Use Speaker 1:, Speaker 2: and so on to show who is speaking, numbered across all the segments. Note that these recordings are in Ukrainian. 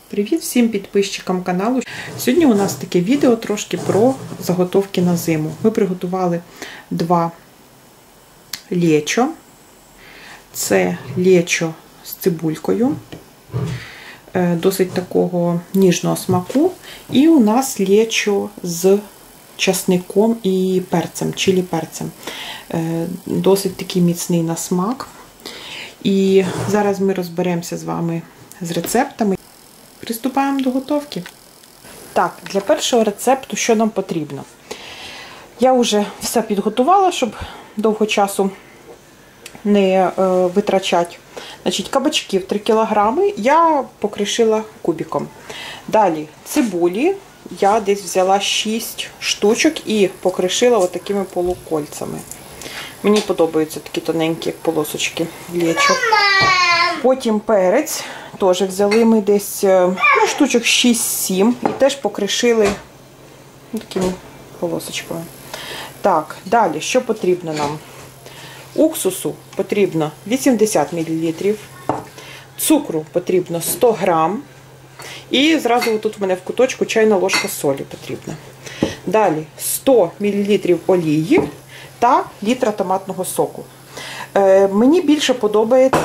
Speaker 1: Привіт всім підписчикам каналу. Сьогодні у нас таке відео трошки про заготовки на зиму. Ми приготували два лечо. Це лечо з цибулькою, досить такого ніжного смаку. І у нас лечо з часником і перцем, чилі-перцем. Досить такий міцний на смак. І зараз ми розберемося з вами з рецептами. Приступаємо до готовки. Так, для першого рецепту що нам потрібно? Я вже все підготувала, щоб довго часу не витрачати. Значить, кабачків 3 кг я покришила кубиком. Далі цибулі я десь взяла 6 штучок і покришила отакими полукольцями. Мені подобаються такі тоненькі полосочки лечо. Потім перець. Теж взяли ми десь штучок 6-7 і теж покришили такими полосочками. Так, далі, що потрібно нам? Уксусу потрібно 80 мл, цукру потрібно 100 грам. І зразу тут у мене в куточку чайна ложка солі потрібна. Далі 100 мл олії та літра томатного соку. Мені більше подобається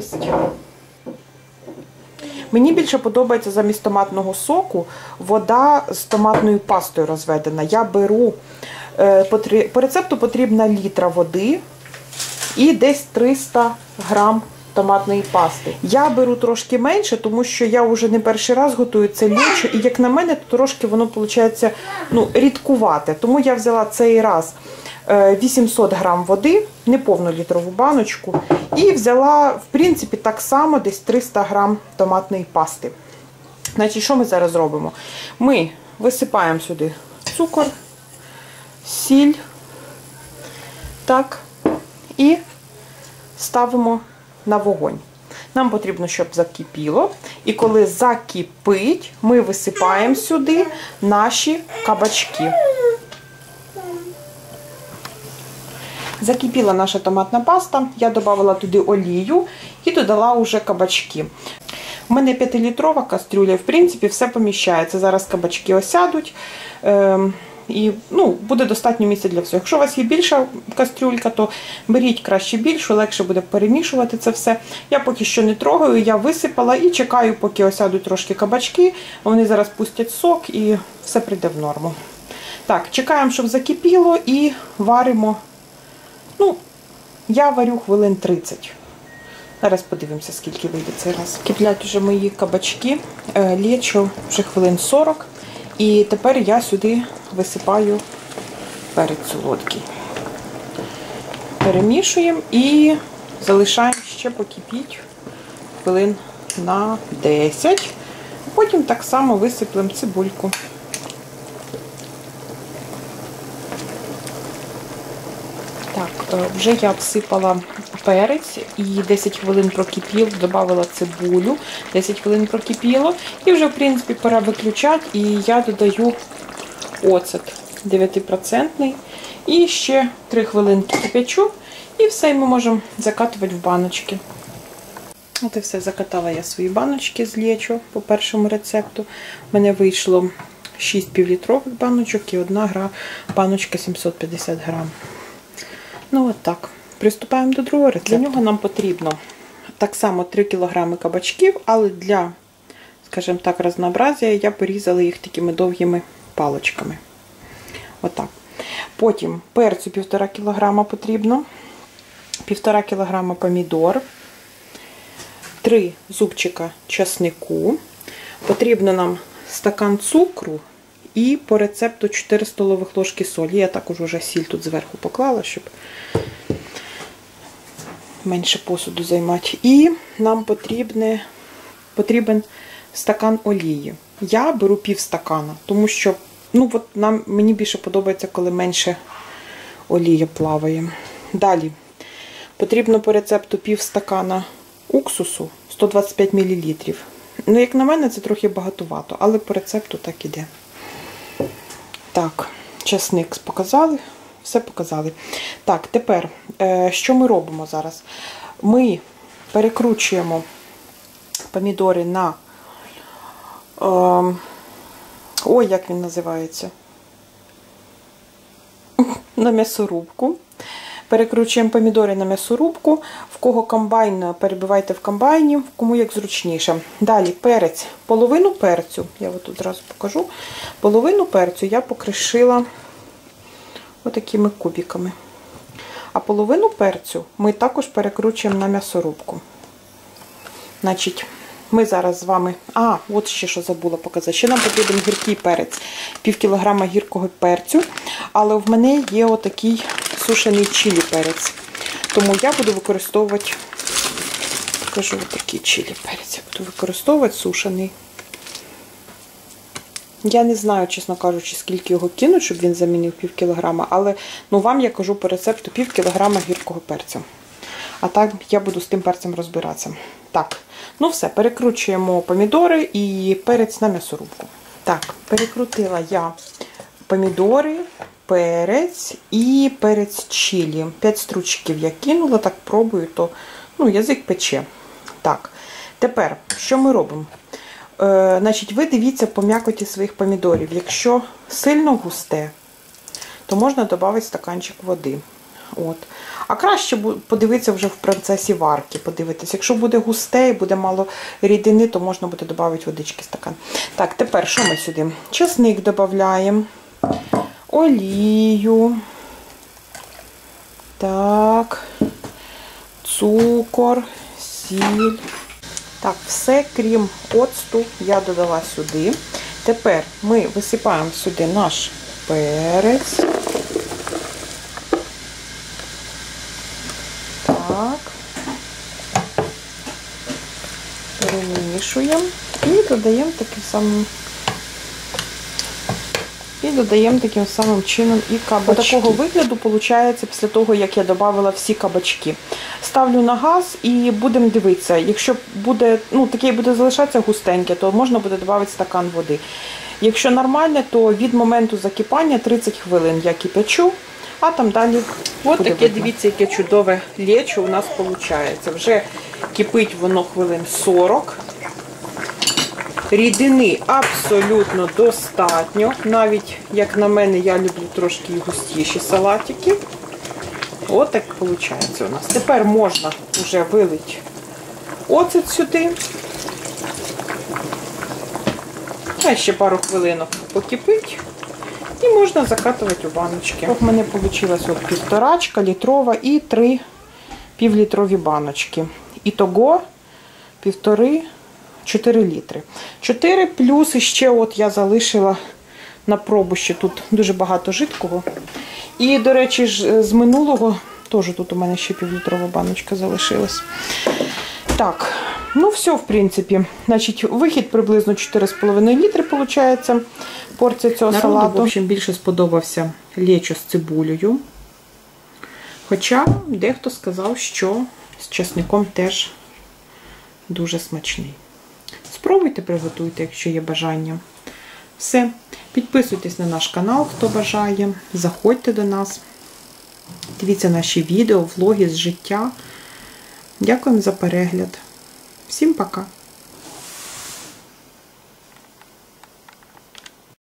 Speaker 1: замість томатного соку вода з томатною пастою розведена. Я беру, по рецепту потрібна літра води і десь 300 грам томатної пасти. Я беру трошки менше, тому що я вже не перший раз готую це лечо, і як на мене, то трошки воно виходить рідкувате. Тому я взяла цей раз 800 грам води, неповну літрову баночку, і взяла, в принципі, так само десь 300 грам томатної пасти. Значить, що ми зараз робимо? Ми висипаємо сюди цукор, сіль, так, і ставимо на вогонь. Нам потрібно, щоб закипіло, і коли закипить, ми висипаємо сюди наші кабачки. Закипіла наша томатна паста, я додала туди олію і додала вже кабачки. У мене 5-літрова кастрюля, в принципі, все поміщається. Зараз кабачки осядуть і буде достатньо місця для всього. Якщо у вас є більша кастрюлька, то беріть краще більшу, легше буде перемішувати це все. Я поки що не трогаю, я висипала і чекаю, поки осядуть трошки кабачки. Вони зараз пустять сок і все прийде в норму. Так, чекаємо, щоб закипіло, і варимо. Я варю хвилин 30. Зараз подивимося, скільки вийде цей раз. Киплять вже мої кабачки, лечо вже хвилин 40. І тепер я сюди висипаю перець солодкий. Перемішуємо і залишаємо ще покипіть хвилин на 10. Потім так само висиплемо цибульку. Так, вже я всипала перець і 10 хвилин прокипів, додала цибулю, 10 хвилин прокипіло. І вже, в принципі, пора виключати. І я додаю оцет 9%. І ще 3 хвилинки кипячу. І все, і ми можемо закатувати в баночки. От і все, закатала я свої баночки з лечо по першому рецепту. У мене вийшло 6 півлітрових баночок і одна баночка 750 грам. От так. Приступаємо до другого рецепту. Для нього нам потрібно так само 3 кг кабачків, але для, скажімо так, разнообразія я порізала їх такими довгими палочками. Отак. Потім перцю 1,5 кг потрібно, 1,5 кг помідор, 3 зубчика часнику, потрібно нам стакан цукру і по рецепту 4 столових ложки солі. Я також вже сіль тут зверху поклала, щоб менше посуду займати. І нам потрібен стакан олії. Я беру пів стакана, тому що мені більше подобається, коли менше олія плаває. Далі потрібно по рецепту пів стакана уксусу 125 мл. Як на мене, це трохи багатувато, але по рецепту так іде. Так, часник показали, все показали. Так, тепер, що ми робимо зараз? Ми перекручуємо помідори на ой, як він називається? На м'ясорубку. Перекручуємо помідори на м'ясорубку. В кого комбайн, перебивайте в комбайні, кому як зручніше. Далі перець. Половину перцю, я от тут зразу покажу, половину перцю я покришила отакими кубиками. А половину перцю ми також перекручуємо на м'ясорубку. Значить, ми зараз з вами... от ще що забула показати. Ще нам потрібен гіркий перець. Пів кілограма гіркого перцю. Але в мене є отакий сушений чилі перець. Тому я буду використовувати, покажу отакий чилі перець. Я буду використовувати сушений. Я не знаю, чесно кажучи, скільки його кинуть, щоб він замінив пів кілограма. Але вам я кажу по рецепту пів кілограма гіркого перцю. А так я буду з тим перцем розбиратися. Так, все, перекручуємо помідори і перець на м'ясорубку. Так, перекрутила я помідори, перець і перець чилі. 5 стручків я кинула, так пробую, то язик пече. Так, тепер, що ми робимо? Значить, ви дивіться по м'якоті своїх помідорів. Якщо сильно густе, то можна додати стаканчик води. А краще подивитися вже в процесі варки, подивитися. Якщо буде густе і буде мало рідини, то можна буде додати водички стакан. Так, тепер що ми сюди? Чесник додаємо, олію, так, цукор, сіль. Так, все, крім оцту, я додала сюди. Тепер ми висипаємо сюди наш перець. Так, перемішуємо і додаємо таким самим чином і кабачки. Такого вигляду виходить після того, як я додала всі кабачки. Ставлю на газ і будемо дивитися. Якщо буде, таке буде залишатися густеньке, то можна буде додати стакан води. Якщо нормальне, то від моменту закипання 30 хвилин я кипячу. А там далі ось таке, дивіться, яке чудове лечо у нас виходить. Вже кипить воно хвилин 40. Рідини абсолютно достатньо. Навіть, як на мене, я люблю трошки густіші салатики. Ось так виходить у нас. Тепер можна вже вилити оцет сюди. А ще пару хвилинок покипить. І можна закатувати у баночки. У мене вийшло півторачка літрова і 3 півлітрові баночки. Ітого 1,5-4 літри. 4 плюс ще я залишила на пробу, що тут дуже багато жидкого. І, до речі, з минулого, теж тут у мене ще півлітрова баночка залишилась. Так, все, в принципі. Значить, вихід приблизно 4,5 літри, виходить, порція цього салату. В общем, більше сподобався лечо з цибулею. Хоча дехто сказав, що з чесником теж дуже смачний. Спробуйте, приготуйте, якщо є бажання. Все. Підписуйтесь на наш канал, хто бажає. Заходьте до нас. Дивіться наші відео, влоги з життя. Дякуємо за перегляд. Всім пока!